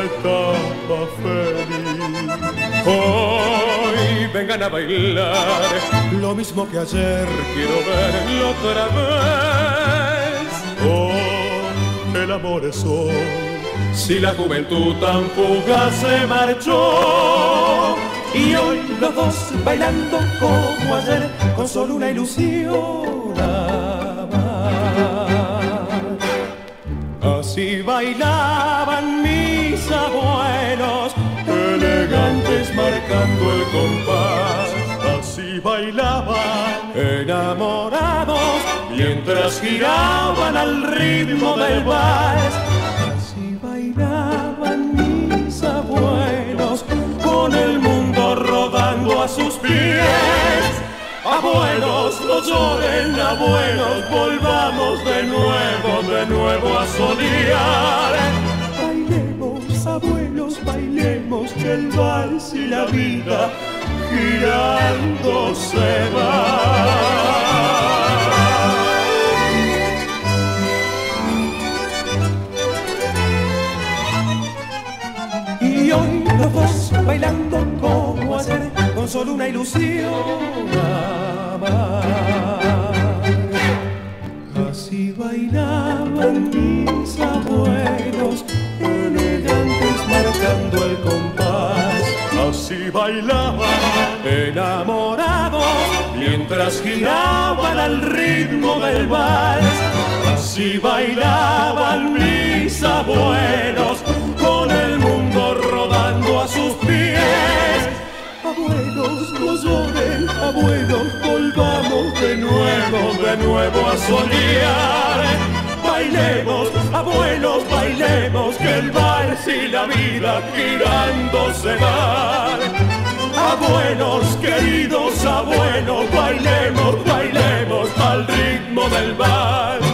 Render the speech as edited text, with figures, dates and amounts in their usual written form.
etapa feliz. Hoy vengan a bailar lo mismo que ayer, quiero verlo otra vez. Oh, el amor es hoy, si la juventud tan fugaz se marchó. Y hoy los dos bailando como ayer, con solo una ilusión amar. Así bailaban mis abuelos, elegantes marcando el compás. Así bailaban enamorados, mientras giraban al ritmo del vals. Así bailaban mis abuelos, con el mundo rodando a sus pies. Abuelos, no lloren, abuelos, volvamos de nuevo a soñar. Bailemos, abuelos, bailemos, que el vals y la vida girando se va. Y hoy los dos bailando como ayer, con solo una ilusión amar. Así bailaban mis abuelos, elegantes marcando el compás. Así bailaban enamorados, mientras giraban al ritmo del vals. Así bailaban mis abuelos, con el mundo rodando a sus pies. Abuelos, no lloren, abuelos, volvamos de nuevo a soñar. Bailemos, abuelos, bailemos, que el vals y la vida girando se van. Abuelos, queridos abuelos, bailemos, bailemos al ritmo del vals.